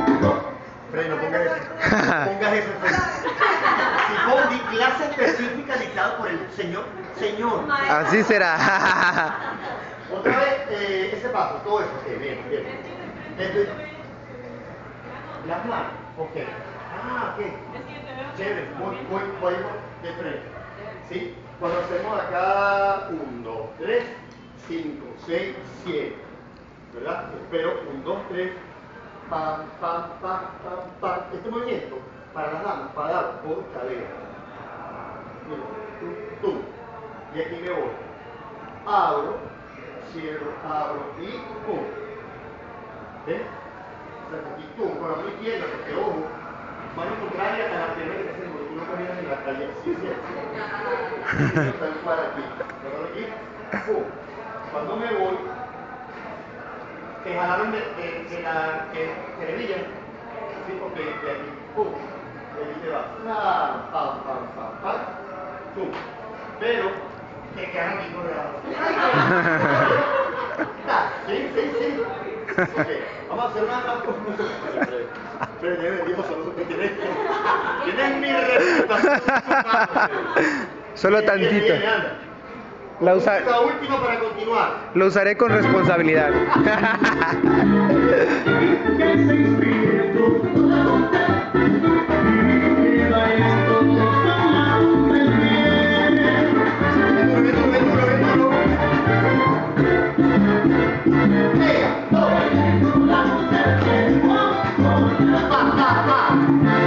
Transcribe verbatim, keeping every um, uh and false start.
Freddy, no pongas eso. No pongas eso, Freddy. Si pongo mi clase específica dictada por el señor, señor. Así será. Otra vez, eh, ese paso, todo eso. Ok, bien, bien. Entonces, las manos, ok. Ah, ok. Chévere, voy, voy, voy de frente. ¿Sí? Cuando hacemos acá, uno, dos, tres, cinco, seis, siete. ¿Verdad? Espero, uno, dos, tres. Pam, pam, pam, pam, pam. Este movimiento, para las damas, para dar por cadera. Mira, tú, tú. Y aquí me voy. Abro, cierro, abro y pum. ¿Ves? O sea, aquí tú, con la mano izquierda, porque ojo, mano contraria a la primera que hacemos, tú no caminas en la calle, sí, sí, sí. Tal cual aquí. ¿Verdad? Aquí, pum. Cuando me voy, te jalaron de, de, de la que te brillan, ¿sí? Porque de aquí, pum, de aquí te vas, pam, pam, pam, pam, pam, pum. Pero te quedan aquí colgados. Sí, sí, sí. Okay. Vamos a hacer una cosa. Pero ya me dijo solo que tienes tienes mi reputación. Solo tantito. La, usa... la última para continuar. Lo usaré con responsabilidad. Pa, pa, pa.